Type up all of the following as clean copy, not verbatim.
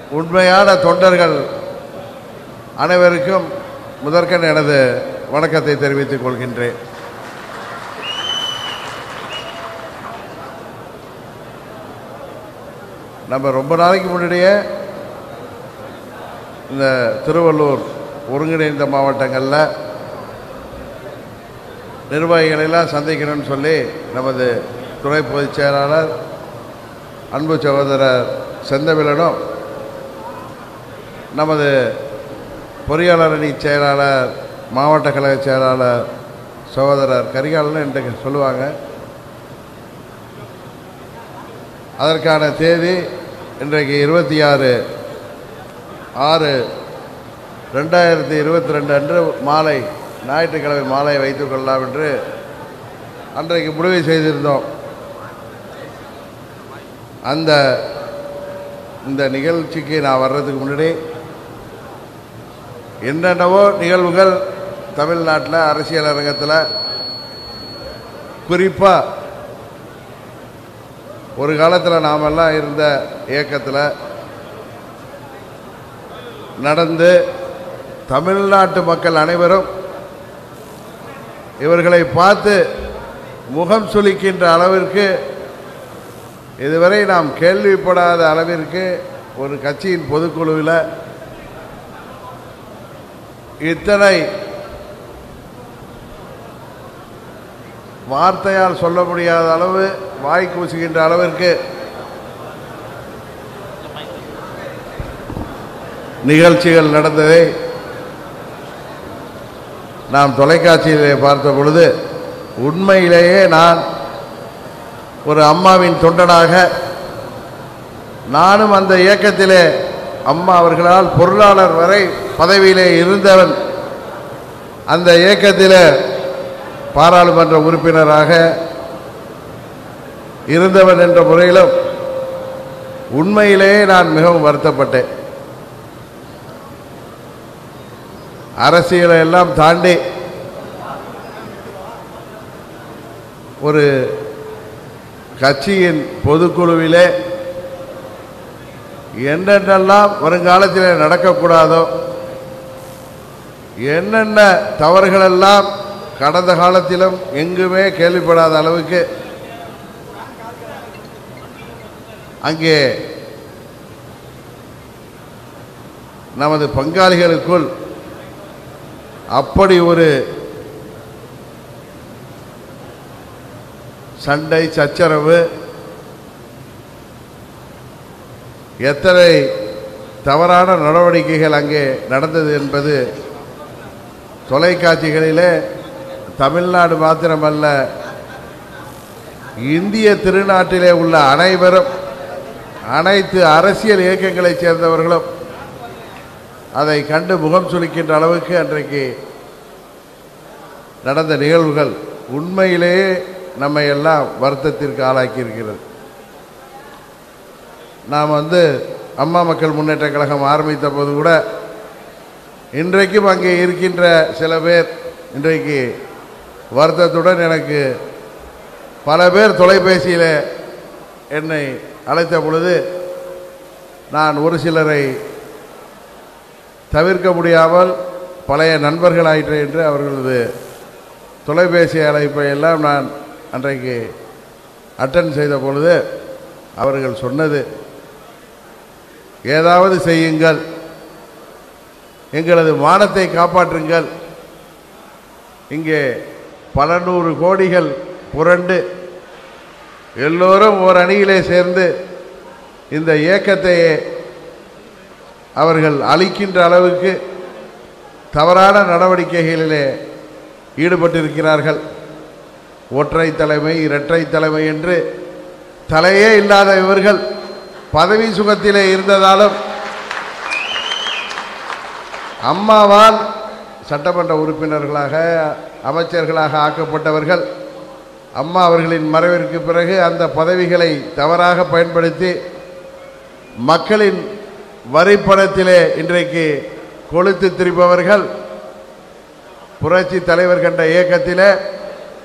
உண்மையான தொண்டர்கள் அனைவருக்கும் முதற்கண் எனது வணக்கத்தை தெரிவித்துக் கொள்கின்றேன். நம்ம ரொம்ப நாளைக்கு முன்னாடியே இந்த திருவள்ளூர் ஒருங்கிணைந்த மாவட்டங்களில் நிர்வாகிகளெல்லாம் சந்திக்கணும்னு சொல்லி நமது துணை பொதுச் செயலாளர் அன்பு சகோதரர் செந்தமிழனும் நமது பொறியாளர் அணி செயலாளர் மாவட்ட கழக செயலாளர் சகோதரர் கரிகாலன் என்று சொல்லுவாங்க. அதற்கான தேதி இன்றைக்கு 26/6/2022 அன்று மாலை ஞாயிற்றுக்கிழமை மாலை வைத்துக் கொள்ளலாம் என்று அன்றைக்கு முடிவு செய்திருந்தோம். இந்த நிகழ்ச்சிக்கு நான் வர்றதுக்கு முன்னாடி என்னென்னவோ நிகழ்வுகள் தமிழ்நாட்டில் அரசியல் அரங்கத்தில் குறிப்பாக ஒரு காலத்தில் நாமெல்லாம் இருந்த இயக்கத்தில் நடந்து தமிழ்நாட்டு மக்கள் அனைவரும் இவர்களை பார்த்து முகம் சுளிக்கின்ற அளவிற்கு இதுவரை நாம் கேள்விப்படாத அளவிற்கு ஒரு கட்சியின் பொதுக்குழுவில் இத்தனை வார்த்தையால் சொல்ல முடியாத அளவு வாய் கூசுகின்ற அளவிற்கு நிகழ்ச்சிகள் நடந்ததை நாம் தொலைக்காட்சியிலே பார்த்த பொழுது உண்மையிலேயே நான் ஒரு அம்மாவின் தொண்டனாக நானும் அந்த இயக்கத்திலே அம்மா அவர்களால் பொருளாளர் வரை பதவியிலே இருந்தவன், அந்த இயக்கத்திலே பாராளுமன்ற உறுப்பினராக இருந்தவன் என்ற முறையிலும் உண்மையிலேயே நான் மிகவும் வருத்தப்பட்டேன். அரசியலை எல்லாம் தாண்டி ஒரு கட்சியின் பொதுக்குழுவிலே என்னென்னலாம் வருங்காலத்தில் நடக்கக்கூடாதோ, என்னென்ன தவறுகளெல்லாம் கடந்த காலத்திலும் எங்குமே கேள்விப்படாத அளவுக்கு அங்கே நமது பங்காளிகளுக்குள் அப்படி ஒரு சண்டை சச்சரவு, எத்தனை தவறான நடவடிக்கைகள் அங்கே நடந்தது என்பது தொலைக்காட்சிகளிலே தமிழ்நாடு மாத்திரமல்ல இந்திய திருநாட்டிலே உள்ள அனைவரும், அனைத்து அரசியல் இயக்கங்களைச் சேர்ந்தவர்களும் அதை கண்டு முகம் சுளிக்கின்ற அளவுக்கு அன்றைக்கு நடந்த நிகழ்வுகள் உண்மையிலேயே நம்மை எல்லாம் வருத்தத்திற்கு ஆளாக்கியிருக்கிறது. நாம் அம்மா மக்கள் முன்னேற்ற கழகம் ஆரம்பித்த போது கூட இன்றைக்கும் அங்கே இருக்கின்ற சில பேர் இன்றைக்கு வருத்தத்துடன் எனக்கு பல பேர் தொலைபேசியில் என்னை அழைத்த பொழுது நான் ஒரு சிலரை தவிர்க்க முடியாமல் பழைய நண்பர்களாயிற்று என்று அவர்களது தொலைபேசி அழைப்பை எல்லாம் நான் அன்றைக்கு அட்டன் செய்த பொழுது அவர்கள் சொன்னது, ஏதாவது செய்யுங்கள், எங்களது மானத்தை காப்பாற்றுங்கள், இங்கே பல நூறு கோடிகள் புரண்டு எல்லோரும் ஒரு அணியிலே சேர்ந்து இந்த இயக்கத்தையே அவர்கள் அழிக்கின்ற அளவுக்கு தவறான நடவடிக்கைகளிலே ஈடுபட்டிருக்கிறார்கள். ஒற்றை தலைமை, இரட்டை தலைமை என்று தலையே இல்லாத இவர்கள் பதவி சுகத்திலே இருந்ததாலும் அம்மாவால் சட்டமன்ற உறுப்பினர்களாக அமைச்சர்களாக ஆக்கப்பட்டவர்கள் அம்மா அவர்களின் மறைவிற்கு பிறகு அந்த பதவிகளை தவறாக பயன்படுத்தி மக்களின் வரிப்பணத்திலே இன்றைக்கு கொளுத்து திரிப்பவர்கள் புரட்சி தலைவர் கண்ட இயக்கத்திலே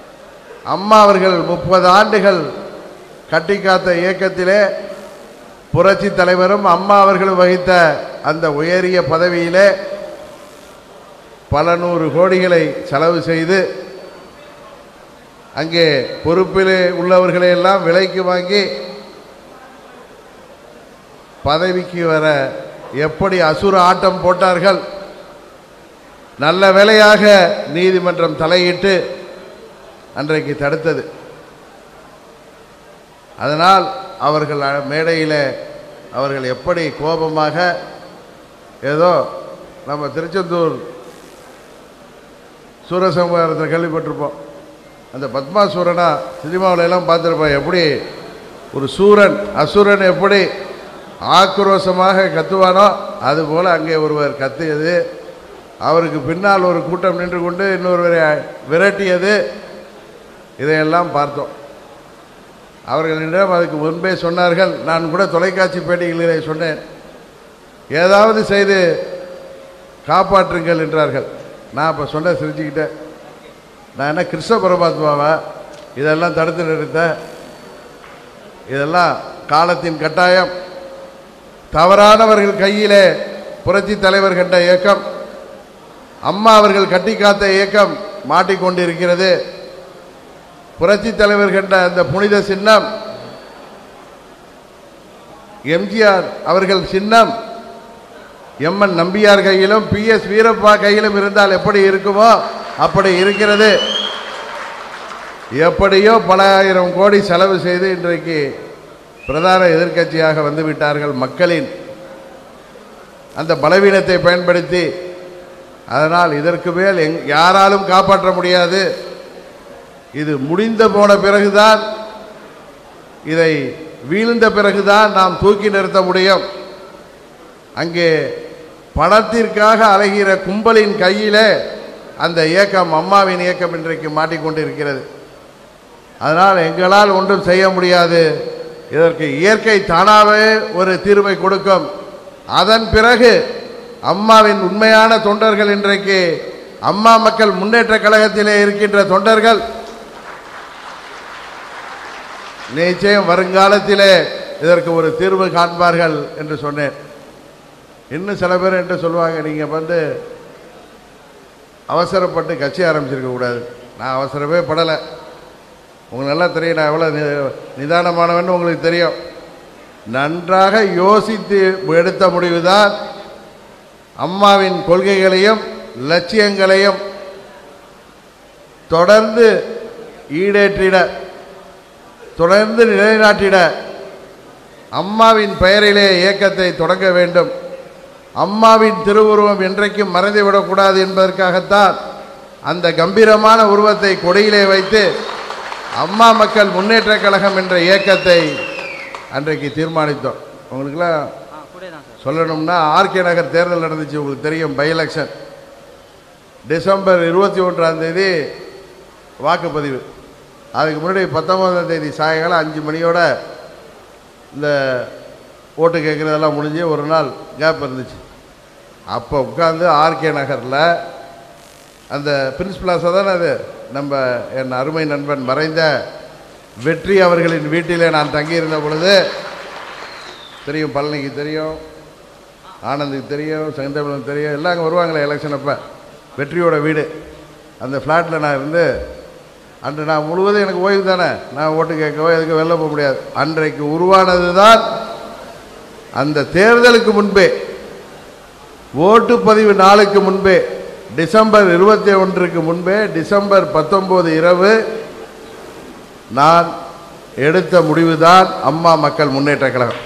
அம்மா அவர்கள் 30 ஆண்டுகள் கட்டி காத்த இயக்கத்திலே புரட்சி தலைவரும் அம்மா அவர்களும் வகித்த அந்த உயரிய பதவியிலே பல நூறு கோடிகளை செலவு செய்து அங்கே பொறுப்பிலே உள்ளவர்களை எல்லாம் விலைக்கு வாங்கி பதவிக்கு வர எப்படி அசுர ஆட்டம் போட்டார்கள். நல்ல வேளையாக நீதிமன்றம் தலையிட்டு அன்றைக்கு தடுத்தது. அதனால் அவர்கள் மேடையில் அவர்கள் எப்படி கோபமாக ஏதோ நம்ம திருச்செந்தூர் சூரசம்ஹாரத்தில் கேள்விப்பட்டிருப்போம். அந்த பத்மாசூரனா சினிமாவில எல்லாம் பார்த்துருப்போம். எப்படி ஒரு சூரன் அசுரன் எப்படி ஆக்ரோஷமாக கத்துவானோ அதுபோல் அங்கே ஒருவர் கத்தியது. அவருக்கு பின்னால் ஒரு கூட்டம் நின்று கொண்டு இன்னொருவரை விரட்டியது. இதையெல்லாம் பார்த்தோம். அவர்களிடம் அதுக்கு முன்பே சொன்னார்கள். நான் கூட தொலைக்காட்சி பேட்டிகளிலே சொன்னேன், ஏதாவது செய்து காப்பாற்றுங்கள் என்றார்கள். நான் அப்போ சொன்ன சிரிச்சுக்கிட்டேன். நான் என்ன கிருஷ்ண பரமாத்மாவா இதெல்லாம் தடுத்து நிறுத்த? இதெல்லாம் காலத்தின் கட்டாயம். தவறானவர்கள் கையிலே புரட்சி தலைவர் கண்ட இயக்கம், அம்மா அவர்கள் கட்டி காத்த இயக்கம் மாட்டிக்கொண்டிருக்கிறது. புரட்சி தலைவர் கண்ட அந்த புனித சின்னம், எம்ஜிஆர் அவர்கள் சின்னம் எம்என் நம்பியார் கையிலும் PS வீரப்பா கையிலும் இருந்தால் எப்படி இருக்குமோ அப்படி இருக்கிறது. எப்படியோ பல ஆயிரம் கோடி செலவு செய்து இன்றைக்கு பிரதான எதிர்க்கட்சியாக வந்துவிட்டார்கள். மக்களின் அந்த பலவீனத்தை பயன்படுத்தி. அதனால் இதற்கு மேல் யாராலும் காப்பாற்ற முடியாது. இது முடிந்த போன பிறகுதான், இதை வீழ்ந்த பிறகுதான் நாம் தூக்கி நிறுத்த முடியும். அங்கே பணத்திற்காக அலைகிற கும்பலின் கையிலே அந்த இயக்கம், அம்மாவின் இயக்கம் இன்றைக்கு மாட்டிக்கொண்டிருக்கிறது. அதனால் எங்களால் ஒன்றும் செய்ய முடியாது. இதற்கு இயற்கை தானாகவே ஒரு தீர்வை கொடுக்கும். அதன் பிறகு அம்மாவின் உண்மையான தொண்டர்கள், இன்றைக்கு அம்மா மக்கள் முன்னேற்ற கழகத்திலே இருக்கின்ற தொண்டர்கள் நிச்சயம் வருங்காலத்திலே இதற்கு ஒரு தீர்வு காண்பார்கள் என்று சொன்னேன். இன்னும் சில பேர் என்று சொல்லுவாங்க, நீங்கள் வந்து அவசரப்பட்டு கட்சி ஆரம்பிச்சிருக்க கூடாது. நான் அவசரமே படலை. உங்களுக்கு நல்லா தெரியும் நான் எவ்வளோ நிதானமானவன்னு உங்களுக்கு தெரியும். நன்றாக யோசித்து எடுத்த முடிவுதான் அம்மாவின் கொள்கைகளையும் லட்சியங்களையும் தொடர்ந்து ஈடேற்றிட, தொடர்ந்து நிலைநாட்டிட அம்மாவின் பெயரிலே இயக்கத்தை தொடங்க வேண்டும். அம்மாவின் திருவுருவம் என்றைக்கும் மறைந்துவிடக்கூடாது என்பதற்காகத்தான் அந்த கம்பீரமான உருவத்தை கொடியிலே வைத்து அம்மா மக்கள் முன்னேற்ற கழகம் என்ற இயக்கத்தை அன்றைக்கு தீர்மானித்தோம். உங்களுக்கெல்லாம் சொல்லணும்னா RK நகர் தேர்தல் நடந்துச்சு, உங்களுக்கு தெரியும், பை எலெக்ஷன். டிசம்பர் 21 வாக்குப்பதிவு. அதுக்கு முன்னாடி 19 சாயங்காலம் 5 மணியோட இந்த ஓட்டு கேட்குறதெல்லாம் முடிஞ்சு ஒரு நாள் கேப் இருந்துச்சு. அப்போ உட்காந்து RK நகரில் அந்த பிரின்ஸ் பிளாஸா தானே அது, நம்ம என் அருமை நண்பன் மறைந்த வெற்றி அவர்களின் வீட்டிலே நான் தங்கியிருந்த பொழுது தெரியும், பழனிக்கு தெரியும், ஆனந்துக்கு தெரியும், சங்கந்தமிழன் தெரியும், எல்லாம் அங்கே வருவாங்களே எலெக்ஷன் அப்போ. வெற்றியோட வீடு அந்த ஃப்ளாட்டில் நான் இருந்து அன்று நான் முழுவதும் எனக்கு ஓய்வு தானே, நான் ஓட்டு கேட்கவோ எதுக்கு வெளில போக முடியாது. அன்றைக்கு உருவானது தான் அந்த தேர்தலுக்கு முன்பே, ஓட்டுப்பதிவு நாளுக்கு முன்பே, டிசம்பர் 21க்கு முன்பே, டிசம்பர் 19 இரவு நான் எடுத்த முடிவுதான் அம்மா மக்கள் முன்னேற்ற கழகம்.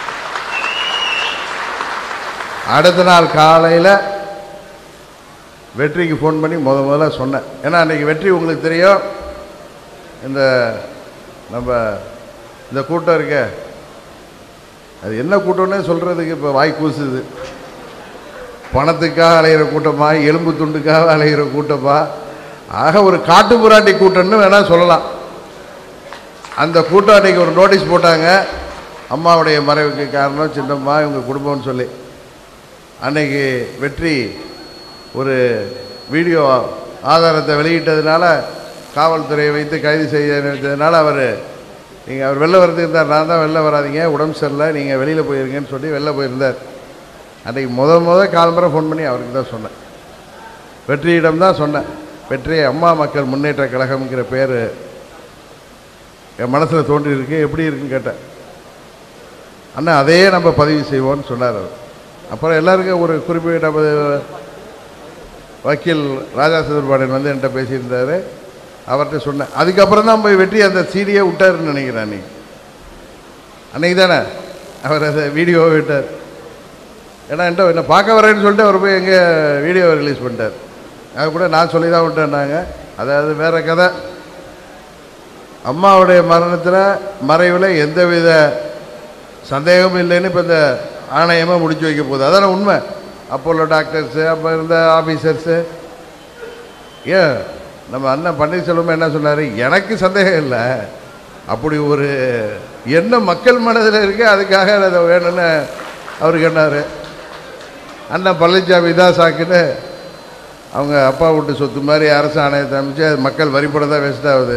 அடுத்த நாள் காலையில் வெற்றிக்கு ஃபோன் பண்ணி முதல்ல சொன்னேன். ஏன்னா அன்றைக்கி வெற்றி உங்களுக்கு தெரியும், இந்த நம்ம இந்த கூட்டம் இருக்க, அது என்ன கூட்டம்னே சொல்கிறதுக்கு இப்போ வாய் கூசுது. பணத்துக்காக அலைகிற கூட்டமா, எலும்பு துண்டுக்காக அலைகிற கூட்டமா, ஆக ஒரு காட்டுப்புராண்டி கூட்டம்னு வேணால் சொல்லலாம். அந்த கூட்டம் அன்றைக்கி ஒரு நோட்டீஸ் போட்டாங்க, அம்மாவுடைய மறைவுக்கு காரணம் சின்னம்மா இவங்க குடும்பம்னு சொல்லி. அன்னைக்கு வெற்றி ஒரு வீடியோ ஆதாரத்தை வெளியிட்டதுனால, காவல்துறையை வைத்து கைது செய்ய நினைத்ததுனால அவர் நீங்கள் அவர் வெளில வரது இருந்தார். நான் தான் வெளில வராதிங்க, உடம்பு சரியில்லை, நீங்கள் வெளியில் போயிருங்கன்னு சொல்லி வெளில போயிருந்தார். அன்றைக்கி காலம்பரை ஃபோன் பண்ணி அவருக்கு தான் சொன்னேன், வெற்றியிடம் தான் சொன்னேன். வெற்றி அம்மா மக்கள் முன்னேற்ற கழகம்ங்கிற பேர் என் மனசில் தோன்றியிருக்கு, எப்படி இருக்குன்னு கேட்டேன். அண்ணா அதையே நம்ம பதிவு செய்வோம்னு சொன்னார் அவர். அப்புறம் எல்லாருக்கும் ஒரு குறிப்பிட்ட வக்கீல் ராஜா சதுர்பாடன் வந்து என்கிட்ட பேசியிருந்தார், அவர்கிட்ட சொன்னேன். அதுக்கப்புறம் தான் போய் வெற்றி அந்த சீடியை விட்டாருன்னு நினைக்கிறேன். அன்னைக்கு தானே அவர் அந்த வீடியோவை விட்டார். ஏன்னா என்ன பார்க்க வரேன்னு சொல்லிட்டு அவர் போய் எங்கே வீடியோவை ரிலீஸ் பண்ணிட்டார். அது கூட நான் சொல்லி தான் விட்டேன்னாங்க. அதாவது வேறு கதை. அம்மாவுடைய மறைவில் எந்தவித சந்தேகமும் இல்லைன்னு இப்போ இந்த ஆணையமாக முடிச்சு வைக்க போகுது. அதான உண்மை. அப்போலோ டாக்டர்ஸு, அப்போ இருந்த ஆஃபீஸர்ஸு, ஏன் நம்ம அண்ணன் பன்னீர்செல்வம் என்ன சொன்னார், எனக்கு சந்தேகம் இல்லை, அப்படி ஒரு எண்ணம் மக்கள் மனதில் இருக்கு, அதுக்காக அதை வேணும்னு அவர் சொன்னார். அண்ணன் பழனிசாமி தான் சாக்குன்னு அவங்க அப்பா வீட்டு சொத்து மாதிரி அரசு ஆணையத்தை அமைச்சு அது மக்கள் வரிப்படம் தான் வேஸ்ட் ஆகுது.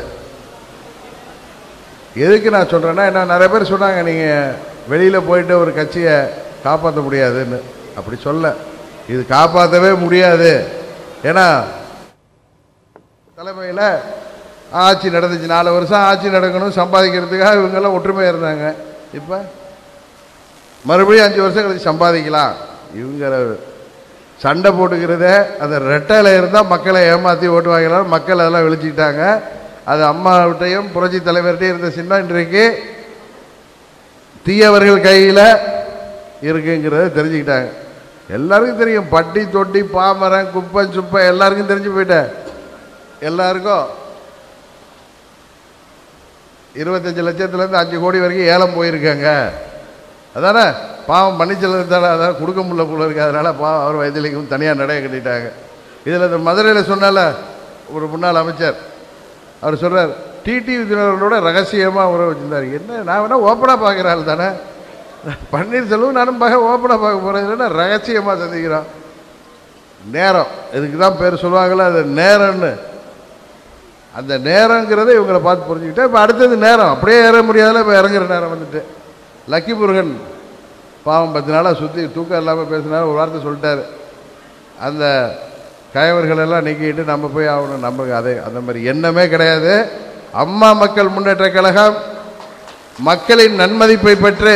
எதுக்கு நான் சொல்கிறேன்னா, என்ன நிறைய பேர் சொன்னாங்க நீங்கள் வெளியில் போயிட்டு ஒரு கட்சியை காப்பாற்ற முடியாதுன்னு. அப்படி சொல்ல, இது காப்பாற்றவே முடியாது. ஏன்னா தலைமையில் ஆட்சி நடந்துச்சு, 4 வருஷம் ஆட்சி நடக்கணும், சம்பாதிக்கிறதுக்காக இவங்கெல்லாம் ஒற்றுமையாக இருந்தாங்க. இப்போ மறுபடியும் 5 வருஷம் கழிச்சு சம்பாதிக்கலாம், இவங்க சண்டை போட்டுக்கிறத அந்த ரெட்டையில் இருந்தால் மக்களை ஏமாற்றி ஓட்டு வாங்கலாம். மக்கள் அதெல்லாம் விழிச்சிக்கிட்டாங்க. அது அம்மாவிட்டையும் புரட்சி தலைவர்கிட்டையும் இருந்த சின்னம் இன்றைக்கு தீயவர்கள் கையில் இருக்குங்கிறத தெரிஞ்சுக்கிட்டாங்க. எல்லாருக்கும் தெரியும். பட்டி தொட்டி பாமரம் குப்பை சுப்பை எல்லாருக்கும் தெரிஞ்சு போயிட்டேன். எல்லாருக்கும் 25 லட்சத்துலேருந்து 5 கோடி வரைக்கும் ஏலம் போயிருக்காங்க. அதானே பாவம் பன்னீர்செல்வம் தானே, அதான் கொடுக்க முடியல போல இருக்கு. அதனால் பாவம் அவர் வயதிலையும் தனியாக நடைய கட்டிட்டாங்க. இதில் இந்த மதுரையில் சொன்னால ஒரு முன்னாள் அமைச்சர் அவர் சொல்கிறார், டிடிவி தினகரனோட ரகசியமாக உறவு வச்சுருந்தார். என்ன நான் வேணால் ஓப்பனாக பார்க்குறாள் தானே, பன்னீர்செல்வம் நானும் ஓப்பனாக பார்க்க போகிறேன், இல்லைன்னா ரகசியமாக சந்திக்கிறோம். நேரம் இதுக்கு தான் பேர் சொல்லுவாங்களே, அது நேரம்னு. அந்த நேரங்கிறத இவங்களை பார்த்து புரிஞ்சுக்கிட்டேன். இப்போ அடுத்தது நேரம் அப்படியே ஏற முடியாதுல, இப்போ இறங்குற நேரம் வந்துட்டு. லக்கி முருகன் பாவம் 10 நாளாக சுற்றி தூக்கம் இல்லாமல் பேசினார். ஒரு வார்த்தை சொல்லிட்டார், அந்த கயவர்களெல்லாம் நீக்கிட்டு நம்ம போய் ஆகணும். நமக்கு அதே அந்த மாதிரி எண்ணமே கிடையாது. அம்மா மக்கள் முன்னேற்ற கழகம் மக்களின் நன்மதிப்பை பெற்று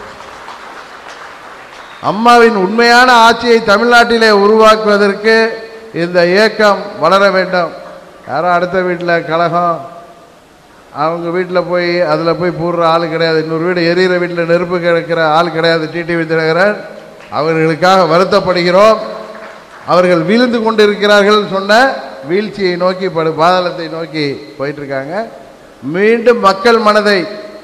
அம்மாவின் உண்மையான ஆட்சியை தமிழ்நாட்டிலே உருவாக்குவதற்கு இந்த இயக்கம் வளர வேண்டும். யாரோ அடுத்த வீட்டில் கழகம், அவங்க வீட்டில் போய் அதில் போய் போடுற ஆள் கிடையாது. இன்னொரு வீடு எரியிற வீட்டில் நெருப்பு கிடைக்கிற ஆள் கிடையாது டிடிவி தினகரன். அவர்களுக்காக வருத்தப்படுகிறோம். அவர்கள் வீழ்ந்து கொண்டு இருக்கிறார்கள் சொன்ன வீழ்ச்சியை நோக்கி பாதாளத்தை நோக்கி போயிட்டுருக்காங்க. மீண்டும் மக்கள் மனதை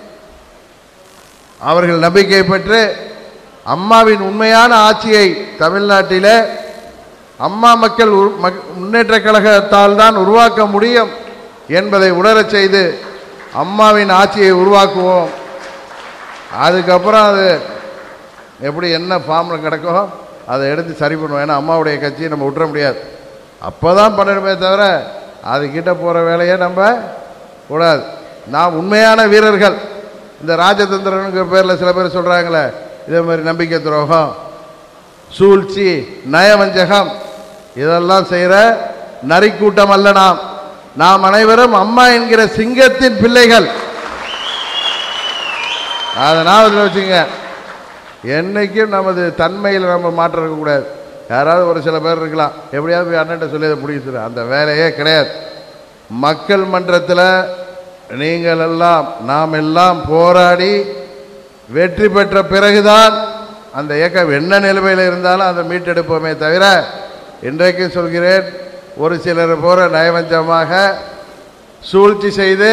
அவர்கள் நம்பிக்கை பெற்று அம்மாவின் உண்மையான ஆட்சியை தமிழ்நாட்டில் அம்மா மக்கள் முன்னேற்ற கழகத்தால் தான் உருவாக்க முடியும் என்பதை உணரச் செய்து அம்மாவின் ஆட்சியை உருவாக்குவோம். அதுக்கப்புறம் அது எப்படி என்ன ஃபார்மில் கிடக்கும் அதை எடுத்து சரி பண்ணுவோம். ஏன்னா அம்மாவுடைய கட்சியை நம்ம விட்டுற முடியாது. அப்போ தான் பண்ணணுமே தவிர அதுக்கிட்ட போகிற வேலையை நம்ம கூடாது. நாம் உண்மையான வீரர்கள். இந்த ராஜதந்திரனுங்கிற பேரில் சில பேர் சொல்கிறாங்களே, இதே மாதிரி நம்பிக்கை துரோகம், சூழ்ச்சி, நயவஞ்சகம், இதெல்லாம் செய்கிற நரிக்கூட்டம் அல்ல நாம். நாம் அனைவரும் அம்மா என்கிற சிங்கத்தின் பிள்ளைகள். அதனால் வச்சுங்க, என்னைக்கும் நமது தன்மையில் நம்ம மாற்றம் இருக்கக்கூடாது. யாராவது ஒரு சில பேர் இருக்கலாம், எப்படியாவது போய் அண்ணன்ட்ட சொல்லி அதை முடிச்சு, அந்த வேலையே கிடையாது. மக்கள் மன்றத்தில் நீங்கள் எல்லாம் நாம் எல்லாம் போராடி வெற்றி பெற்ற பிறகுதான் அந்த இயக்கம் என்ன நிலைமையில் இருந்தாலும் அதை மீட்டெடுப்போமே தவிர, இன்றைக்கு சொல்கிறேன், ஒரு சிலர் போகிற நயவஞ்சமாக சூழ்ச்சி செய்து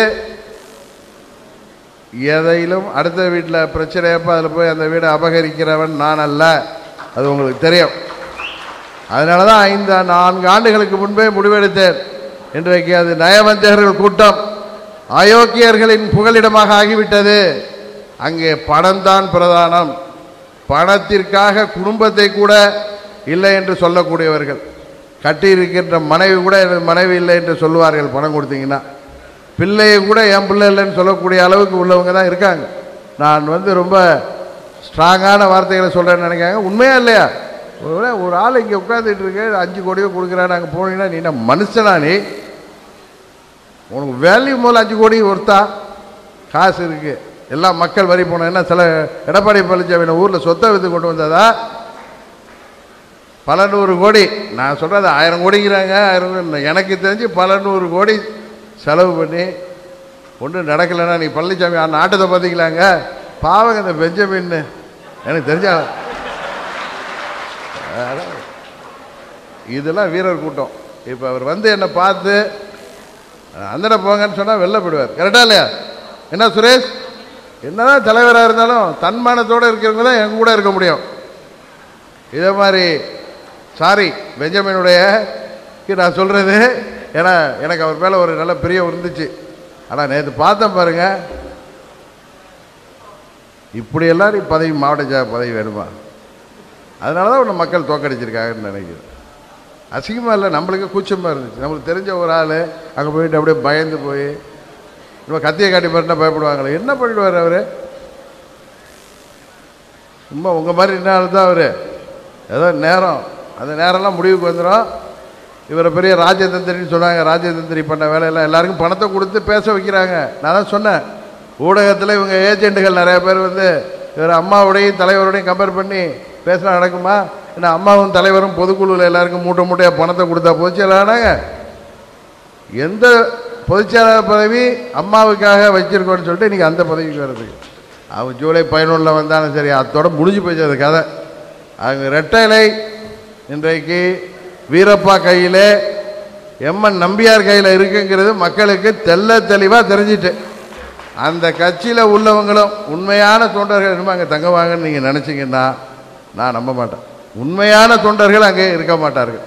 எதையிலும் அடுத்த வீட்டில் பிரச்சனையப்போ அதில் போய் அந்த வீடை அபகரிக்கிறவன் நான் அல்ல. அது உங்களுக்கு தெரியும். அதனால தான் 4 ஆண்டுகளுக்கு முன்பே முடிவெடுத்தேன். இன்றைக்கு அது நயவஞ்சகர்கள் கூட்டம் அயோக்கியர்களின் புகலிடமாக ஆகிவிட்டது. அங்கே பணம்தான் பிரதானம். பணத்திற்காக குடும்பத்தை கூட இல்லை என்று சொல்லக்கூடியவர்கள், கட்டியிருக்கின்ற மனைவி கூட எனது மனைவி இல்லை என்று சொல்லுவார்கள் பணம் கொடுத்தீங்கன்னா. பிள்ளையை கூட என் பிள்ளை இல்லைன்னு சொல்லக்கூடிய அளவுக்கு உள்ளவங்க தான் இருக்காங்க. நான் ரொம்ப ஸ்ட்ராங்கான வார்த்தைகளை சொல்கிறேன்னு நினைக்காங்க. உண்மையா இல்லையா? ஒரு ஆள் இங்கே உட்காந்துட்டு இருக்க 5 கோடியோ கொடுக்குறான்னு அங்கே போனீங்கன்னா நீ என்ன மனுஷனா? நீ உனக்கு வேல்யூ முதல்ல 5 கோடி ஒருத்தா காசு இருக்குது. எல்லாம் மக்கள் வரி போன என்ன சில எடப்பாடி பழனிசாமி ஊரில் சொத்தை வித்து கொண்டு வந்ததா? பல 100 கோடி. நான் சொல்கிறது 1000 கோடிங்கிறாங்க. 1000 எனக்கு தெரிஞ்சு பல 100 கோடி செலவு பண்ணி ஒன்றும் நடக்கலைன்னா நீ பழனிசாமி நாட்டத்தை பார்த்திக்கலாங்க. பாவங்க இந்த பெஞ்சமின்னு எனக்கு தெரிஞ்சா இதெல்லாம் வீரர் கூட்டம். இப்போ அவர் என்னை பார்த்து அந்தட போங்கன்னு சொன்னால் வெளில போயிடுவார். கரெக்டா இல்லையா? என்ன சுரேஷ், என்னதான் தலைவராக இருந்தாலும் தன்மானத்தோடு இருக்கிறவங்க தான் எங்க கூட இருக்க முடியும். இதே மாதிரி சாரி பெஞ்சமினுடைய நான் சொல்கிறது, ஏன்னா எனக்கு அவர் மேலே ஒரு நல்ல பிரியம் இருந்துச்சு. ஆனால் நேற்று பார்த்தேன் பாருங்க, இப்படியெல்லாம் நீ பதவி மாவட்ட பதவி வேணுமா? அதனால தான் உன்னை மக்கள் தோக்கடிச்சிருக்காங்கன்னு நினைக்கிறேன். அசிங்கமாக இல்லை, நம்மளுக்கு கூச்சமாக இருந்துச்சு. நம்மளுக்கு தெரிஞ்ச ஒரு ஆள் அங்கே போயிட்டு அப்படியே பயந்து போய் நம்ம கத்தியை காட்டி பாருன்னா பயப்படுவாங்களே. என்ன பண்ணிடுவார் அவர்? சும்மா உங்கள் மாதிரி என்னாலும் தான் அவர் ஏதோ நேரம் அந்த நேரம்லாம் முடிவுக்கு வந்துடும். இவரை பெரிய ராஜதந்திரின்னு சொன்னாங்க. ராஜதந்திரி பண்ண வேலையெல்லாம் எல்லாருக்கும் பணத்தை கொடுத்து பேச வைக்கிறாங்க. நான் தான் சொன்னேன், ஊடகத்தில் இவங்க ஏஜென்ட்டுகள் நிறைய பேர் இவர் அம்மாவோடையும் தலைவரோடையும் கம்பேர் பண்ணி பேசினா நடக்குமா? ஏன்னா அம்மாவும் தலைவரும் பொதுக்குழுவில் எல்லாருக்கும் மூட்டை மூட்டையாக பணத்தை கொடுத்தா பொதுச்செயலானாங்க. எந்த பொதுச்செயலாளர் பதவி அம்மாவுக்காக வச்சிருக்கோன்னு சொல்லிட்டு இன்றைக்கி அந்த பதவிக்கு வர்றதுக்கு அவன் ஜூலை 11 வந்தாலும் சரி, அதோட முடிஞ்சு போச்சு அது கதை. அவங்க ரெட்டைலை இன்றைக்கு வீரப்பா கையில் எம்என் நம்பியார் கையில் இருக்குங்கிறது மக்களுக்கு தெளிவாக தெரிஞ்சிட்டு, அந்த கட்சியில் உள்ளவங்களும் உண்மையான தொண்டர்கள் என்னமோ அங்கே தங்குவாங்கன்னு நீங்கள் நினச்சிங்கன்னா நான் நம்ப மாட்டேன். உண்மையான தொண்டர்கள் அங்கே இருக்க மாட்டார்கள்.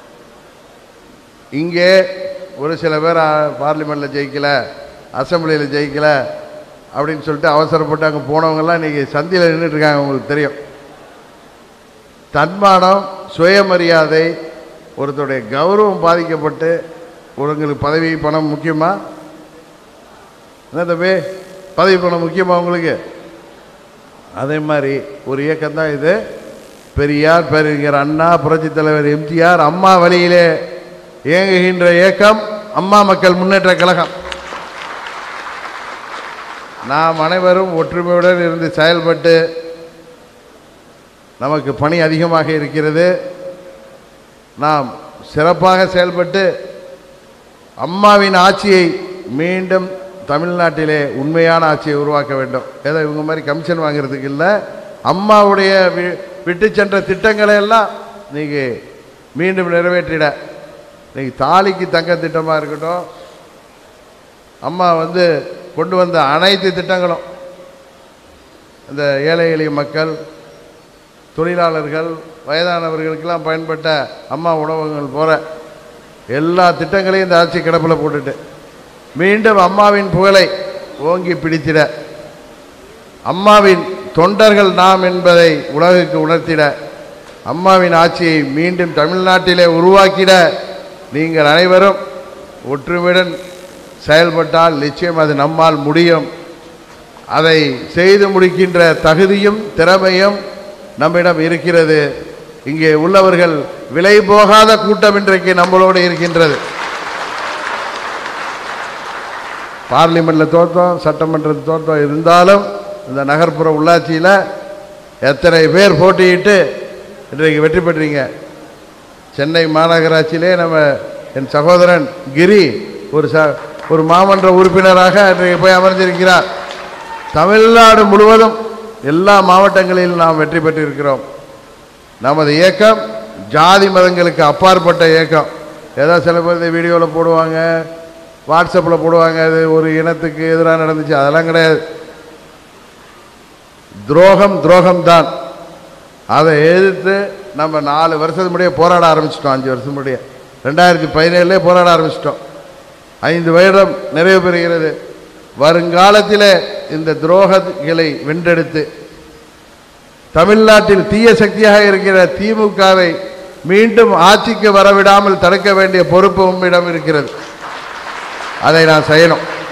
இங்கே ஒரு சில பேர் பார்லிமெண்ட்டில் ஜெயிக்கலை, அசம்பிளியில் ஜெயிக்கலை அப்படின்னு சொல்லிட்டு அவசரப்பட்டு அங்கே போனவங்கெல்லாம் இன்றைக்கி சந்தியில் நின்றுட்டுருக்காங்க. உங்களுக்கு தெரியும், தன்மானம் சுயமரியாதை ஒருத்தருடைய கௌரவம் பாதிக்கப்பட்டு உங்களுக்கு பதவி பணம் முக்கியமா? என்ன தம்பி, பதவி பணம் முக்கியமா உங்களுக்கு? அதே மாதிரி ஒரு இயக்கம் தான் இது. பெரியார், பேரறிஞர் அண்ணா, புரட்சி தலைவர் எம்ஜிஆர், அம்மா வழியிலே இயங்குகின்ற இயக்கம் அம்மா மக்கள் முன்னேற்ற கழகம். நாம் அனைவரும் ஒற்றுமையுடன் இருந்து செயல்பட்டு நமக்கு பணி அதிகமாக இருக்கிறது. நாம் சிறப்பாக செயல்பட்டு அம்மாவின் ஆட்சியை மீண்டும் தமிழ்நாட்டிலே உண்மையான ஆட்சியை உருவாக்க வேண்டும். ஏதோ இவங்க மாதிரி கமிஷன் வாங்கிறதுக்கு இல்லை, அம்மாவுடைய விட்டு சென்ற திட்டங்களை எல்லாம் நீங்கள் மீண்டும் நிறைவேற்றிட. நீங்கள் தாலிக்கு தங்க திட்டமாக இருக்கட்டும், அம்மா கொண்டு வந்த அனைத்து திட்டங்களும் இந்த ஏழை எளிய மக்கள், தொழிலாளர்கள், வயதானவர்களுக்கெல்லாம் பயன்பட்ட அம்மா உணவகங்கள் போகிற எல்லா திட்டங்களையும் இந்த ஆட்சி கிடப்பில் போட்டுட்டு மீண்டும் அம்மாவின் புகழை ஓங்கி பிடித்திட, அம்மாவின் தொண்டர்கள் நாம் என்பதை உலகுக்கு உணர்த்திட, அம்மாவின் ஆட்சியை மீண்டும் தமிழ்நாட்டிலே உருவாக்கிட நீங்கள் அனைவரும் ஒற்றுமையுடன் செயல்பட்டால் நிச்சயம் அது நம்மால் முடியும். அதை செய்து முடிக்கின்ற தகுதியும் திறமையும் நம்மிடம் இருக்கிறது. இங்கே உள்ளவர்கள் விலை போகாத கூட்டம் இன்றைக்கு நம்மளோடு இருக்கின்றது. பார்லிமெண்ட்டில் தோற்றோம், சட்டமன்றத்தில் தோற்றம் இருந்தாலும் இந்த நகர்ப்புற உள்ளாட்சியில் எத்தனை பேர் போட்டியிட்டு இன்றைக்கு வெற்றி பெற்றீங்க. சென்னை மாநகராட்சியிலே என் சகோதரன் கிரி ஒரு மாமன்ற உறுப்பினராக இன்றைக்கு போய் அமர்ந்திருக்கிறார். தமிழ்நாடு முழுவதும் எல்லா மாவட்டங்களிலும் நாம் வெற்றி பெற்றிருக்கிறோம். நமது இயக்கம் ஜாதி மதங்களுக்கு அப்பாற்பட்ட இயக்கம். ஏதோ சில பேர் இந்த வீடியோவில் போடுவாங்க, வாட்ஸ்அப்பில் போடுவாங்க, அது ஒரு இனத்துக்கு எதிராக நடந்துச்சு. அதெல்லாம் கிடையாது. துரோகம்தான். அதை எதிர்த்து நம்ம 4 வருஷத்துக்கு முன்னாடியே போராட ஆரம்பிச்சிட்டோம். 5 வருஷம் முன்னாடியே 2017 போராட ஆரம்பிச்சிட்டோம். 5 வருடம் நிறைவு பெறுகிறது. வருங்காலத்தில் இந்த துரோகங்களை வென்றெடுத்து தமிழ்நாட்டில் தீய சக்தியாக இருக்கிற திமுகவை மீண்டும் ஆட்சிக்கு வரவிடாமல் தடுக்க வேண்டிய பொறுப்பு உம்மிடம் இருக்கிறது. அதை நான் செய்யணும்.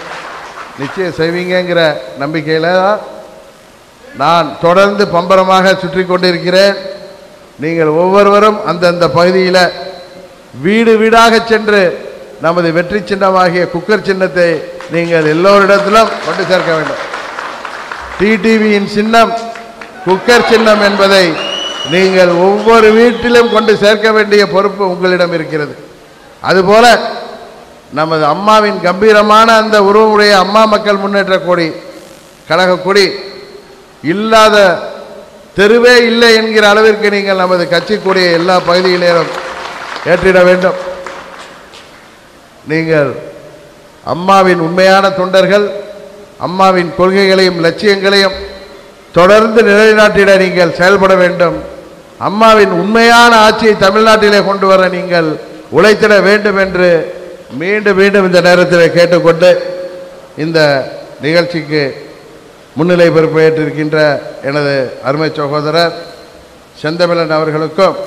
நிச்சயம் செய்வீங்கிற நம்பிக்கையில் நான் தொடர்ந்து பம்பரமாக சுற்றி கொண்டிருக்கிறேன். நீங்கள் ஒவ்வொருவரும் அந்தந்த பகுதியில் வீடு வீடாக சென்று நமது வெற்றி சின்னமாகிய குக்கர் சின்னத்தை நீங்கள் எல்லோரிடத்திலும் கொண்டு சேர்க்க வேண்டும். டிடிவியின் சின்னம் குக்கர் சின்னம் என்பதை நீங்கள் ஒவ்வொரு வீட்டிலும் கொண்டு சேர்க்க வேண்டிய பொறுப்பு உங்களிடம் இருக்கிறது. அதுபோல நமது அம்மாவின் கம்பீரமான அந்த உருவமுடைய அம்மா மக்கள் முன்னேற்ற கொடி கழக கொடி இல்லாத தெருவே இல்லை என்கிற அளவிற்கு நீங்கள் நமது கட்சி கொடியை எல்லா பகுதியிலும் ஏற்றிட வேண்டும். நீங்கள் அம்மாவின் உண்மையான தொண்டர்கள், அம்மாவின் கொள்கைகளையும் லட்சியங்களையும் தொடர்ந்து நிலைநாட்டிட நீங்கள் செயல்பட வேண்டும். அம்மாவின் உண்மையான ஆட்சியை தமிழ்நாட்டிலே கொண்டு வர நீங்கள் உழைத்திட வேண்டும் என்று மீண்டும் மீண்டும் இந்த நேரத்தில் கேட்டுக்கொண்டு இந்த நிகழ்ச்சிக்கு முன்னிலை பொறுப்பேற்றிருக்கின்ற எனது அருமை சகோதரர் செந்தமிழன் அவர்களுக்கும்,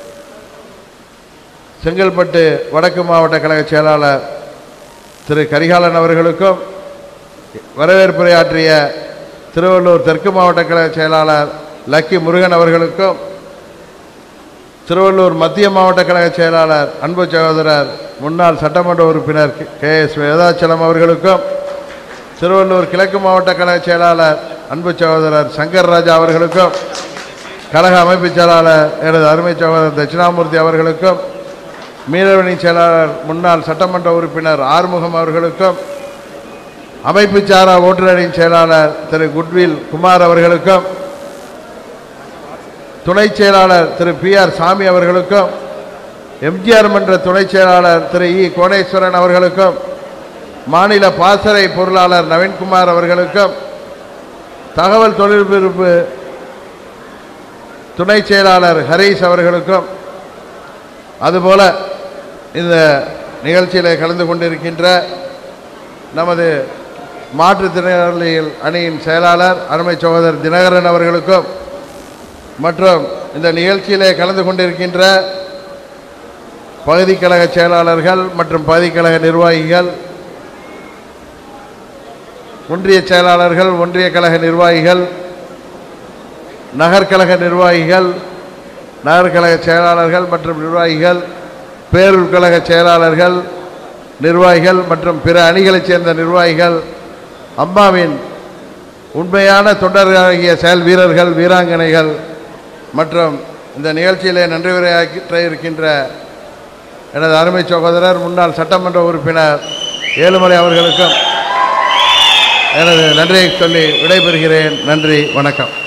செங்கல்பட்டு வடக்கு மாவட்ட கழக செயலாளர் திரு கரிகாலன் அவர்களுக்கும், வரவேற்புரையாற்றிய திருவள்ளூர் தெற்கு மாவட்ட கழக செயலாளர் லக்கி முருகன் அவர்களுக்கும், திருவள்ளூர் மத்திய மாவட்ட கழக செயலாளர் அன்பு சகோதரர் முன்னாள் சட்டமன்ற உறுப்பினர் KS வேதாச்சலம் அவர்களுக்கும், திருவள்ளூர் கிழக்கு மாவட்ட கழக செயலாளர் அன்பு சகோதரர் சங்கர் ராஜா அவர்களுக்கும், கழக அமைப்பு செயலாளர் எனது அருமை சகோதரர் தட்சிணாமூர்த்தி அவர்களுக்கும், மீனவணி செயலாளர் முன்னாள் சட்டமன்ற உறுப்பினர் ஆறுமுகம் அவர்களுக்கும், அமைப்பு சாரா ஓட்டுநரின் செயலாளர் திரு குட்வில் குமார் அவர்களுக்கும், துணை செயலாளர் திரு PR சாமி அவர்களுக்கும், எம்ஜிஆர் மன்ற துணை செயலாளர் திரு E கோணேஸ்வரன் அவர்களுக்கும், மாநில பாசறை பொருளாளர் நவீன்குமார் அவர்களுக்கும், தகவல் தொழில்நுட்ப துணை செயலாளர் ஹரீஷ் அவர்களுக்கும், அதுபோல இந்த நிகழ்ச்சியில் கலந்து கொண்டிருக்கின்ற நமது மாற்றுத்திறனாளிகள் அணியின் செயலாளர் அருமை சகோதரர் தினகரன் அவர்களுக்கும், மற்றும் இந்த நிகழ்ச்சியிலே கலந்து கொண்டிருக்கின்ற பகுதி கழக செயலாளர்கள் மற்றும் பகுதி கழக நிர்வாகிகள், ஒன்றிய செயலாளர்கள், ஒன்றிய கழக நிர்வாகிகள், நகர்கழக நிர்வாகிகள், நகர்கழக செயலாளர்கள் மற்றும் நிர்வாகிகள், பேரூர் கழக செயலாளர்கள், நிர்வாகிகள் மற்றும் பிற அணிகளைச் சேர்ந்த நிர்வாகிகள், அம்மாவின் உண்மையான தொண்டர்களாகிய செயல் வீரர்கள், வீராங்கனைகள் மற்றும் இந்த நிகழ்ச்சியிலே நன்றி உரையாற்ற இருக்கின்ற எனது அருமை சகோதரர் முன்னாள் சட்டமன்ற உறுப்பினர் ஏழுமலை அவர்களுக்கும் எனது நன்றியை சொல்லி விடைபெறுகிறேன். நன்றி, வணக்கம்.